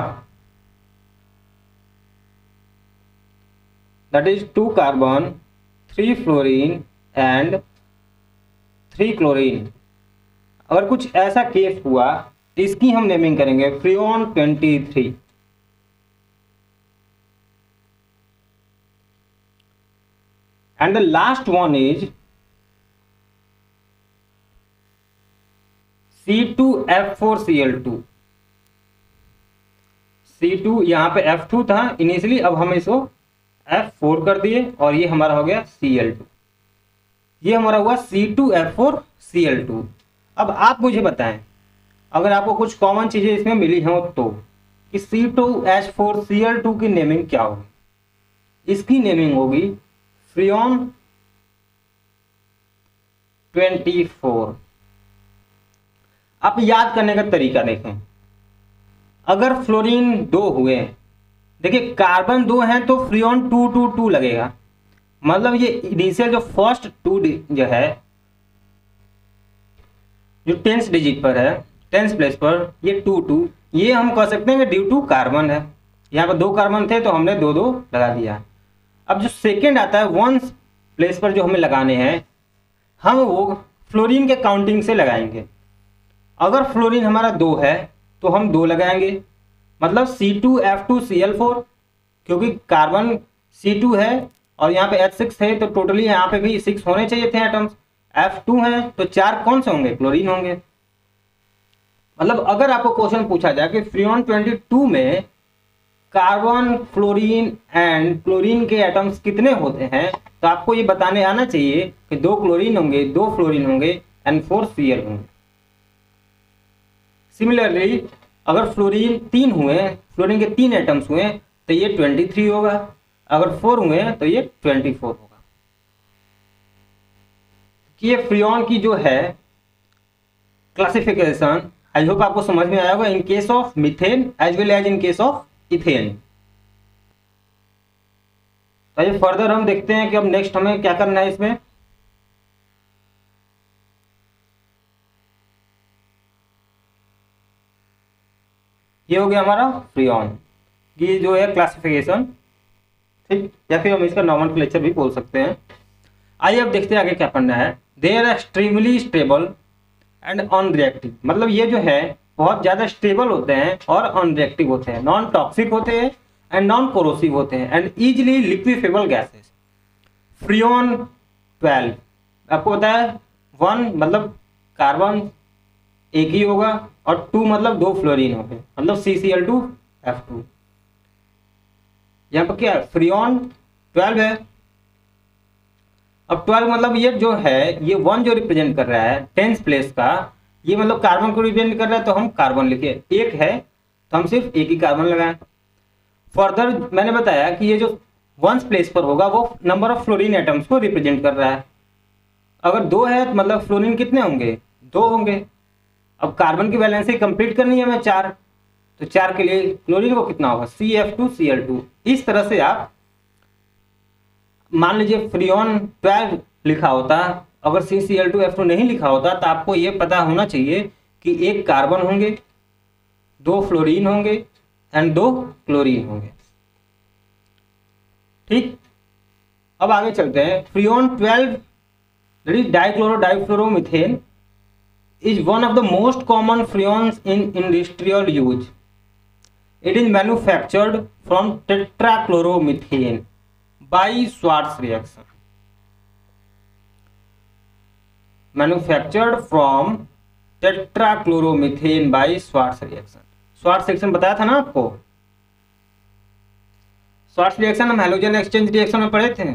that is two carbon, three fluorine and three chlorine. अगर कुछ ऐसा केस हुआ तो इसकी हम नेमिंग करेंगे freon twenty three. And the last one is C two F four C L two. C two यहां पे एफ टू था इनिशियली, अब हम इसको एफ फोर कर दिए और ये हमारा हो गया सी एल टू। ये हमारा हुआ C two F four C L two. अब आप मुझे बताएं अगर आपको कुछ कॉमन चीजें इसमें मिली हो तो कि C two H four C L two की नेमिंग क्या होगी। इसकी नेमिंग होगी फ्रियोन ट्वेंटी फोर। आप याद करने का तरीका देखें। अगर फ्लोरीन दो हुए, देखिए कार्बन दो हैं तो फ्रियोन टू टू टू लगेगा। मतलब ये इनिशियल जो फर्स्ट टू जो है जो टेंस डिजिट पर है, टेंस प्लेस पर ये टू टू, ये हम कह सकते हैं कि ड्यू टू कार्बन है। यहाँ पर दो कार्बन थे तो हमने दो दो लगा दिया। अब जो सेकेंड आता है वंस प्लेस पर जो हमें लगाने हैं, हम वो फ्लोरीन के काउंटिंग से लगाएंगे। अगर फ्लोरीन हमारा दो है तो हम दो लगाएंगे, मतलब C two F two C L four, क्योंकि कार्बन सी टू है और यहाँ पे एच सिक्स है तो टोटली यहाँ पे भी सिक्स होने चाहिए थे एटम्स। एफ टू है तो चार कौन से होंगे, क्लोरीन होंगे। मतलब अगर आपको क्वेश्चन पूछा जाए कि फ्रियोन ट्वेंटी टू में कार्बन, फ्लोरीन एंड क्लोरीन के एटम्स कितने होते हैं, तो आपको ये बताने आना चाहिए कि दो क्लोरीन होंगे, दो फ्लोरीन होंगे एंड फोर सी एल होंगे। सिमिलरली अगर फ्लोरीन तीन हुए, फ्लोरीन के तीन एटम्स हुए तो ये ट्वेंटी थ्री होगा, अगर फोर हुए तो ये ट्वेंटी फोर होगा। ये फ्रियोन की जो है क्लासिफिकेशन आई होप आपको समझ में आया होगा in case of methane as well as in case of ethane. तो ये फर्दर हम देखते हैं कि अब नेक्स्ट हमें क्या करना है इसमें। ये हो गया हमारा फ्रियोन की जो है क्लासिफिकेशन, ठीक, या फिर हम इसका नॉमेनक्लेचर भी बोल सकते हैं। आइए अब देखते हैं आगे क्या पढ़ना है। They are extremely stable and unreactive. मतलब ये जो है बहुत ज्यादा स्टेबल होते हैं और अनरिएक्टिव होते हैं, नॉन टॉक्सिक होते हैं एंड नॉन कोरोसिव होते हैं and easily liquefiable gases. Freon twelve आपको पता है, वन मतलब कार्बन एक ही होगा और टू मतलब दो फ्लोरीन हो गए, मतलब C C L two F two. यहाँ पर क्या फ्रियोन ट्वेल्व है। अब ट्वेल्व मतलब ये जो है, ये वन जो रिप्रेजेंट कर रहा है टेंस प्लेस का, ये मतलब कार्बन को रिप्रेजेंट कर रहा है तो हम कार्बन लिखे। एक है तो हम सिर्फ एक ही कार्बन लगाएं। फर्दर मैंने बताया कि ये जो वंस प्लेस पर होगा वो नंबर ऑफ फ्लोरीन एटम्स को रिप्रेजेंट कर रहा है। अगर दो है तो मतलब फ्लोरीन कितने होंगे, दो होंगे। अब कार्बन की वैलेंसी कंप्लीट करनी है हमें चार, तो चार के लिए क्लोरीन को कितना होगा, C F two C L two. इस तरह से आप मान लीजिए फ्रियोन ट्वेल्व लिखा होता, अगर C C L two F two नहीं लिखा होता तो आपको ये पता होना चाहिए कि एक कार्बन होंगे, दो फ्लोरीन होंगे एंड दो क्लोरीन होंगे। ठीक, अब आगे चलते हैं। Freon twelve that is dichlorodifluoromethane is one of the most common freons in industrial use. It is manufactured from tetrachloromethane by Schwarz reaction. Manufactured from tetrachloromethane by Schwarz reaction. Schwarz reaction बताया था ना आपको, Schwarz reaction हम हेलोजन एक्सचेंज रिएक्शन में पढ़े थे।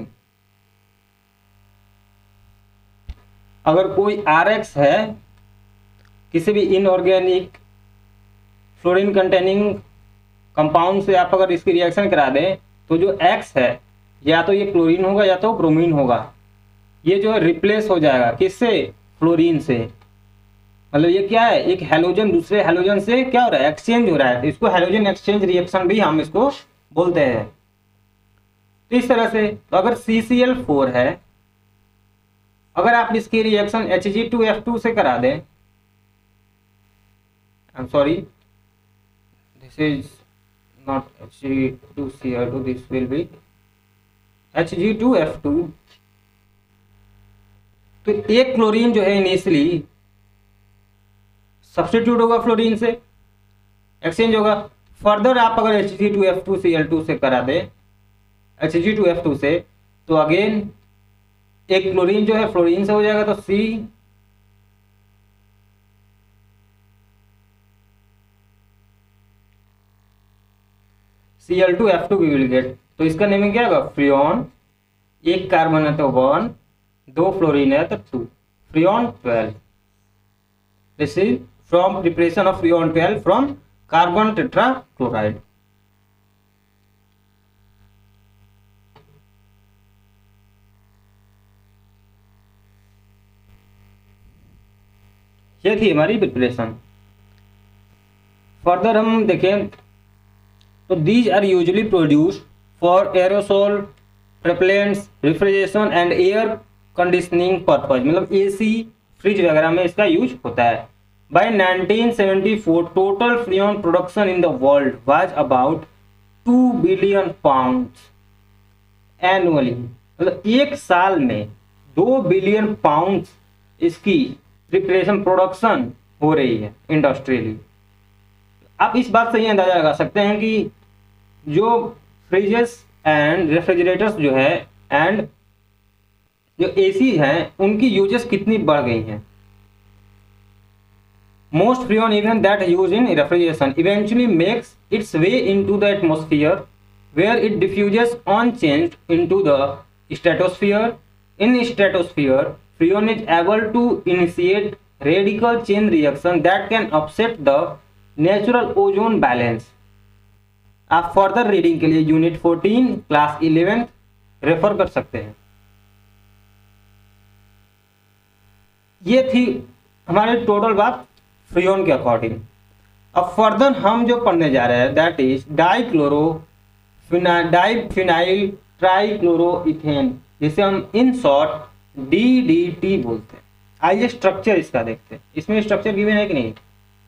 अगर कोई आर एक्स है किसी भी इनऑर्गेनिक फ्लोरीन कंटेनिंग कंपाउंड से आप अगर इसकी रिएक्शन करा दें तो जो एक्स है या तो ये क्लोरीन होगा या तो ब्रोमीन होगा, ये जो है रिप्लेस हो जाएगा किससे, फ्लोरीन से। मतलब ये क्या है, एक हेलोजन दूसरे हेलोजन से क्या हो रहा है, एक्सचेंज हो रहा है, तो इसको हेलोजन एक्सचेंज रिएक्शन भी हम इसको बोलते हैं। तो इस तरह से तो अगर सी सी एल फोर है, अगर आप इसकी reaction H G two F two से करा दें, I'm sorry, this is not H G two C l two, this will be H G two F two। तो एक क्लोरीन जो है इनिशियली सब्स्टिट्यूट होगा फ्लोरीन से, एक्सचेंज होगा। फर्दर आप अगर H G two F two C l two से करा दे H G two F two से, तो अगेन एक क्लोरीन जो है फ्लोरीन से हो जाएगा, तो C C L two F two we will get. तो इसका नेमिंग क्या होगा, फ्रियोन, एक कार्बन है तो वन, दो फ्लोरीन है तो two, freon twelve. This is from preparation of freon twelve from carbon tetrachloride. ये थी हमारी प्रिपरेशन। फर्दर हम देखें तो these are usually produced for aerosol, propellants, refrigeration and air conditioning purpose. मतलब एसी, फ्रिज वगैरह में इसका यूज होता है। By nineteen seventy four total freon production in the world was about two billion pounds annually. मतलब एक साल में दो बिलियन पाउंड्स इसकी प्रिपरेशन प्रोडक्शन हो रही है इंडस्ट्रियली। आप इस बात से ही अंदाजा लगा सकते हैं कि जो फ्रिजेस एंड रेफ्रिजरेटर्स जो है एंड जो एसी हैं उनकी यूजेस कितनी बढ़ गई हैं। Most freon even that use in refrigeration eventually makes its way into the atmosphere where it diffuses unchanged into the stratosphere. In stratosphere freon is able to initiate radical chain reaction that can upset the natural ozone balance. आप फर्दर रीडिंग के लिए unit fourteen class eleventh refer कर सकते हैं। ये थी हमारी टोटल बात फ्रियोन के अकॉर्डिंग। अब फर्दर हम जो पढ़ने जा रहे हैं that is dichlorodiphenyltrichloroethane, जिसे हम in short D D T बोलते हैं। आइए स्ट्रक्चर इसका देखते हैं। इसमें स्ट्रक्चर गिवन है कि नहीं,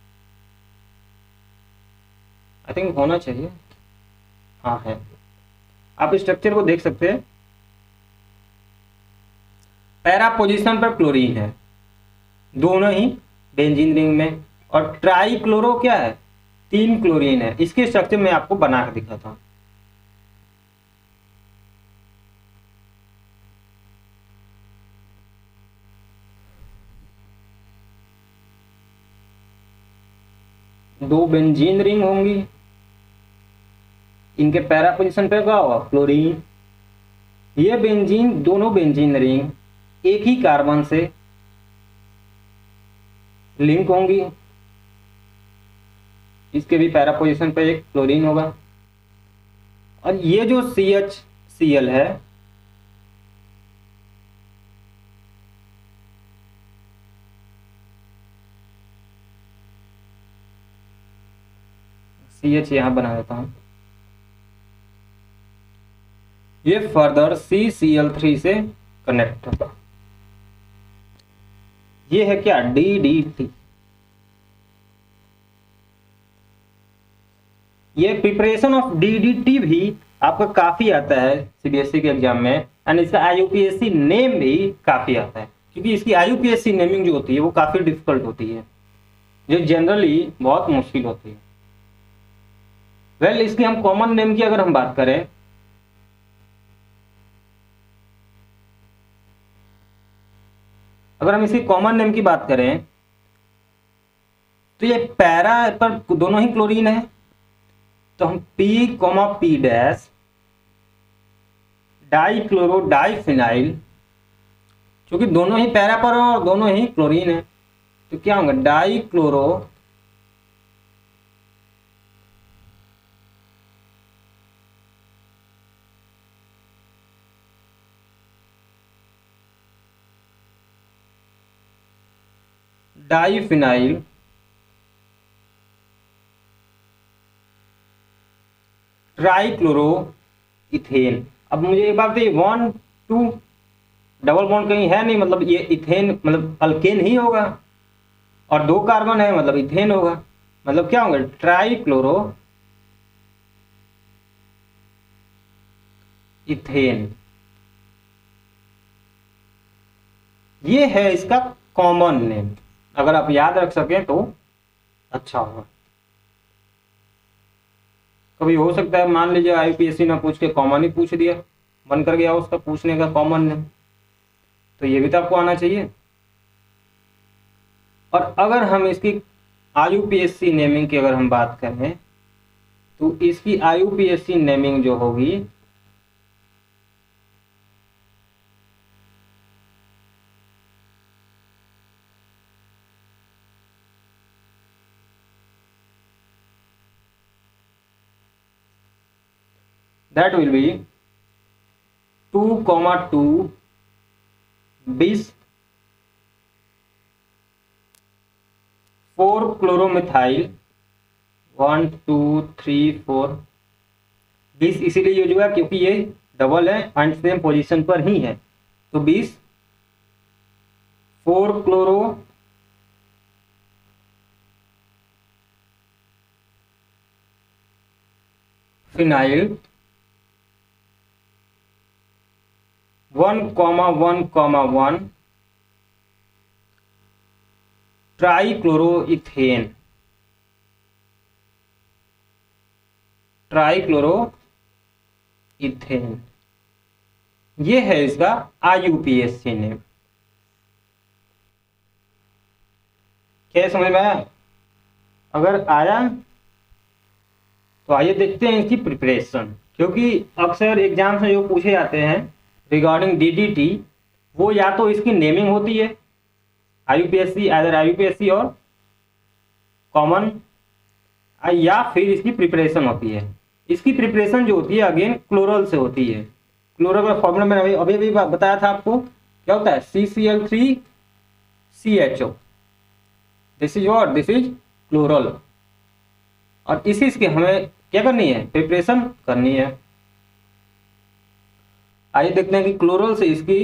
आई थिंक होना चाहिए, हाँ है। आप स्ट्रक्चर को देख सकते हैं। पैरा पोजीशन पर क्लोरीन है, दोनों ही बेंजीन रिंग में, और ट्राई क्लोरो क्या है, तीन क्लोरीन है। इसके स्ट्रक्चर में आपको बना के दिखाता हूं। दो बेंजीन रिंग होंगी, इनके पैरा पोजीशन पे क्या होगा, क्लोरीन। ये बेंजीन, दोनों बेंजीन रिंग एक ही कार्बन से लिंक होंगी, इसके भी पैरा पोजीशन पे एक क्लोरीन होगा। और ये जो सी एच सी एल है, सी एच यहाँ बना देता हूँ। ये further C C L three से कनेक्ट होगा। ये है क्या, डी डी टी। ये preparation of D D T भी आपका काफी आता है सीबीएसई के एग्जाम में, एंड इसका I U P A C name भी काफी आता है, क्योंकि इसकी I U P A C naming जो होती है वो काफी डिफिकल्ट होती है, जो जनरली बहुत मुश्किल होती है। वेल well, इसकी हम कॉमन नेम की अगर हम बात करें, अगर हम इसकी कॉमन नेम की बात करें तो ये पैरा पर दोनों ही क्लोरीन है, तो हम P comma P dash dichloro diphenyl, क्योंकि दोनों ही पैरा पर है और दोनों ही क्लोरीन है, तो क्या होगा, dichloro diphenyl trichloroethane. अब मुझे एक बात बताइए, वन टू डबल बॉन्ड कहीं है नहीं, मतलब ये इथेन मतलब अल्केन ही होगा, और दो कार्बन है मतलब इथेन होगा, मतलब क्या होगा, ट्राइक्लोरो इथेन। ये है इसका कॉमन नेम, अगर आप याद रख सकें तो अच्छा होगा। कभी हो सकता है मान लीजिए आई पी एस सी ना पूछ के कॉमन ही पूछ दिया, मन कर गया उसका पूछने का कॉमन नेम, तो ये भी तो आपको आना चाहिए। और अगर हम इसकी I U P A C naming की अगर हम बात करें, तो इसकी I U P A C naming जो होगी that will be two comma two bis four chloromethyl one two three four. Bis इसीलिए यूज हुआ क्योंकि ये डबल है एंड सेम पोजीशन पर ही है, तो bis four chlorophenyl one comma one comma one trichloroethane trichloroethane ये है इसका I U P A C name. क्या समझ में आया? अगर आया तो आइए देखते हैं इसकी प्रिपरेशन, क्योंकि अक्सर एग्जाम से जो पूछे जाते हैं रिगार्डिंग डी डी टी, वो या तो इसकी नेमिंग होती है I U P A C, either I U P A C और कॉमन, या फिर इसकी प्रिपरेशन होती है। इसकी प्रिपरेशन जो होती है अगेन क्लोरल से होती है। क्लोरल का फॉर्मूला मैंने अभी अभी अभी बताया था आपको, क्या होता है, C C L three C H O, this is what, this is chloral, और इसी के हमें क्या करनी है, प्रिपरेशन करनी है। आइए देखते हैं कि क्लोरल से इसकी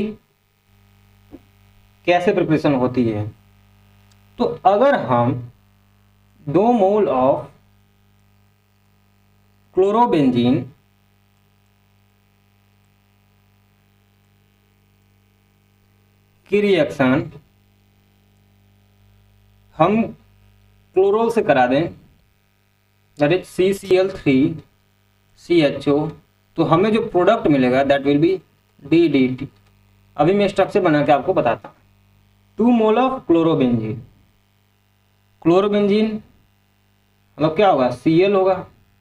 कैसे प्रिपरेशन होती है। तो अगर हम दो मोल ऑफ क्लोरोबेंजीन की रिएक्शन हम क्लोरोल से करा दें, that is C C L three C H O, तो हमें जो प्रोडक्ट मिलेगा that will be D D T. अभी मैं स्ट्रक्चर बना के आपको बताता हूँ। Two mole of chlorobenzene, chlorobenzene मतलब क्या होगा, सी एल होगा,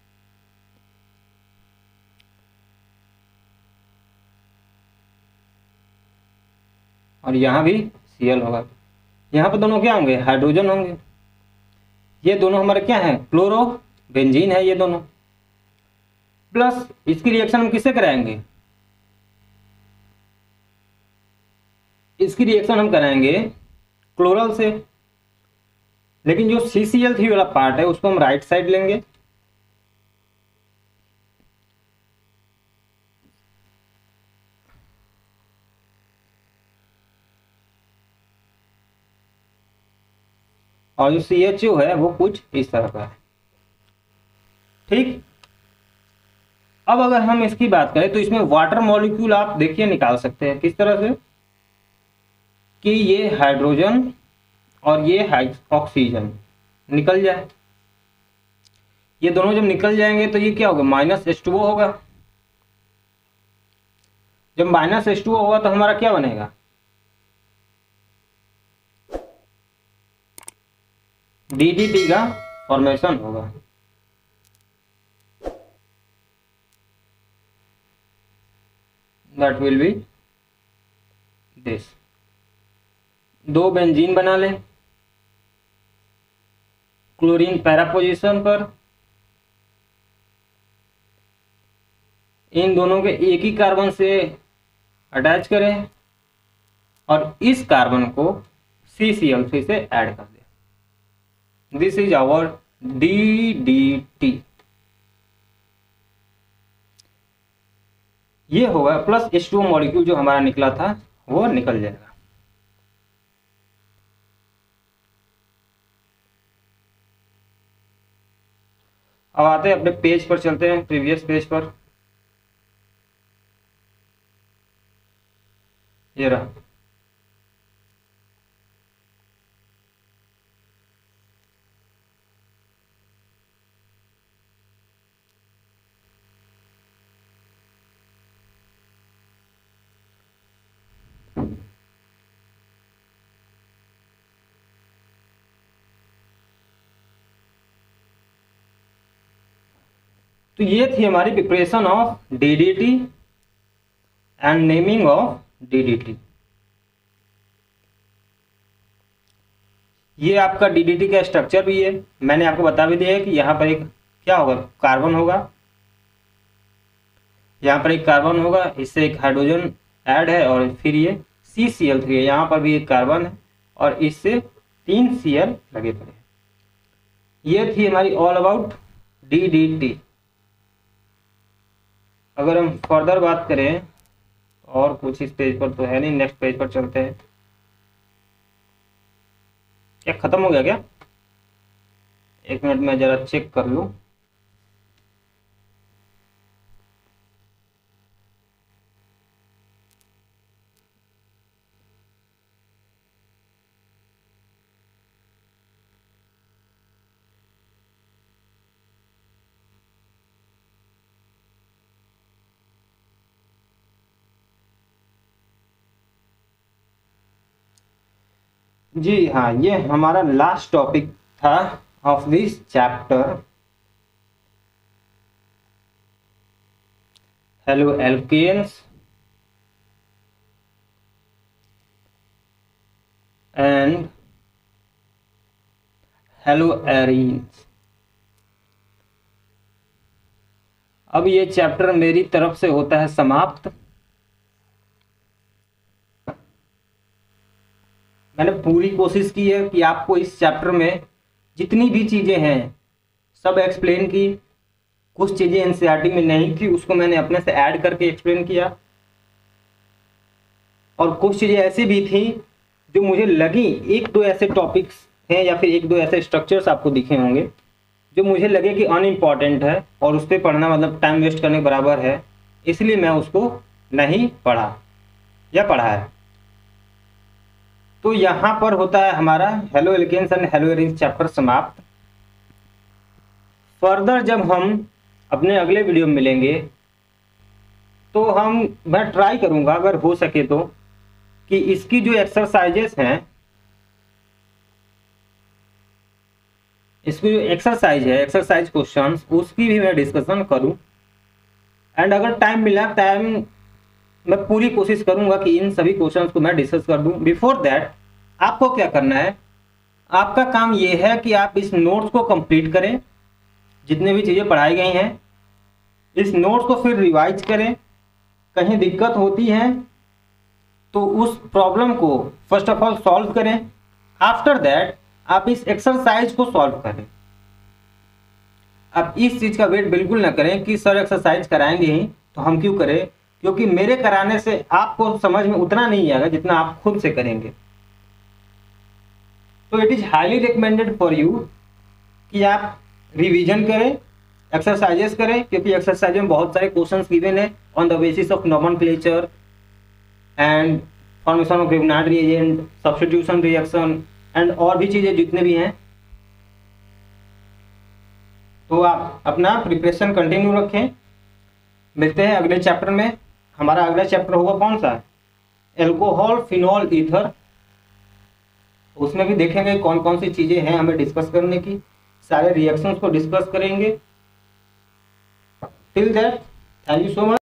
और यहां भी सी एल होगा। यहां पर दोनों क्या होंगे, हाइड्रोजन होंगे। ये दोनों हमारे क्या है, क्लोरोबेंजीन है ये दोनों। प्लस इसकी रिएक्शन हम किससे कराएंगे, इसकी रिएक्शन हम कराएंगे क्लोरल से, लेकिन जो सी सी एल थ्री वाला पार्ट है उसको हम राइट साइड लेंगे और जो सी एच ओ है वो कुछ इस तरह का है। ठीक, अब अगर हम इसकी बात करें तो इसमें वाटर मॉलिक्यूल आप देखिए निकाल सकते हैं किस तरह से, कि ये हाइड्रोजन और ये ऑक्सीजन निकल जाए। ये दोनों जब निकल जाएंगे तो ये क्या होगा, माइनस एच टू ओ होगा। जब माइनस एच टू ओ होगा तो हमारा क्या बनेगा, डी डी टी का फॉर्मेशन होगा। That will be this. दो बेंजीन बना लें क्लोरीन पैरा पोजीशन पर, इन दोनों के एक ही कार्बन से अटैच करें और इस कार्बन को सी सी एल थ्री से ऐड कर दें। This is our D D T. ये होगा plus H two O molecule जो हमारा निकला था वो निकल जाएगा। अब आते हैं अपने पेज पर, चलते हैं प्रीवियस पेज पर। ये रहा, तो ये थी हमारी preparation of DDT and naming of DDT. ये आपका डीडीटी का स्ट्रक्चर भी है, मैंने आपको बता भी दिया है कि यहाँ पर एक क्या होगा, कार्बन होगा, यहाँ पर एक कार्बन होगा, इससे एक हाइड्रोजन ऐड है और फिर ये सी सी एल थ्री है, यहाँ पर भी एक कार्बन है और इससे तीन सी एल लगे पड़े हैं। ये थी हमारी all about D D T. अगर हम फर्दर बात करें और कुछ इस पेज पर तो है नहीं, नेक्स्ट पेज पर चलते हैं। क्या खत्म हो गया क्या, एक मिनट में जरा चेक कर लूं। जी हाँ, ये हमारा लास्ट टॉपिक था of this chapter, halo alkanes and hello arenes. अब ये चैप्टर मेरी तरफ से होता है समाप्त। मैंने पूरी कोशिश की है कि आपको इस चैप्टर में जितनी भी चीज़ें हैं सब एक्सप्लेन की। कुछ चीज़ें एनसीईआरटी में नहीं थी, उसको मैंने अपने से ऐड करके एक्सप्लेन किया, और कुछ चीज़ें ऐसी भी थी जो मुझे लगी, एक दो ऐसे टॉपिक्स हैं या फिर एक दो ऐसे स्ट्रक्चर्स आपको दिखे होंगे जो मुझे लगे कि अनइम्पॉर्टेंट है और उस पर पढ़ना मतलब टाइम वेस्ट करने के बराबर है, इसलिए मैं उसको नहीं पढ़ा या पढ़ा है। तो यहाँ पर होता है हमारा halo alkanes and hello arenes chapter समाप्त। फर्दर जब हम अपने अगले वीडियो में मिलेंगे तो हम मैं ट्राई करूँगा अगर हो सके तो कि इसकी जो एक्सरसाइजेस हैं, इसकी जो एक्सरसाइज है, एक्सरसाइज क्वेश्चंस, उसकी भी मैं डिस्कशन करूं। एंड अगर टाइम मिला, टाइम मैं पूरी कोशिश करूंगा कि इन सभी क्वेश्चंस को मैं डिस्कस कर दूं। बिफोर दैट आपको क्या करना है, आपका काम ये है कि आप इस नोट्स को कंप्लीट करें, जितने भी चीज़ें पढ़ाई गई हैं इस नोट्स को फिर रिवाइज करें। कहीं दिक्कत होती है तो उस प्रॉब्लम को फर्स्ट ऑफ ऑल सॉल्व करें। आफ्टर दैट आप इस एक्सरसाइज को सॉल्व करें। आप इस चीज़ का वेट बिल्कुल ना करें कि सर एक्सरसाइज कराएंगे ही तो हम क्यों करें, क्योंकि मेरे कराने से आपको समझ में उतना नहीं आएगा जितना आप खुद से करेंगे। तो it is highly recommended for you कि आप रिवीजन करें, एक्सरसाइजेस करें, क्योंकि एक्सरसाइज में बहुत सारे क्वेश्चंस गिवन है on the basis of nomenclature and formation of Grignard reagent, substitution reaction and और भी चीजें जितने भी हैं। तो आप अपना प्रिपरेशन कंटिन्यू रखें। मिलते हैं अगले चैप्टर में। हमारा अगला चैप्टर होगा कौन सा, एल्कोहल फिनॉल ईथर। उसमें भी देखेंगे कौन कौन सी चीजें हैं हमें डिस्कस करने की, सारे रिएक्शंस को डिस्कस करेंगे। Till that thank you so much.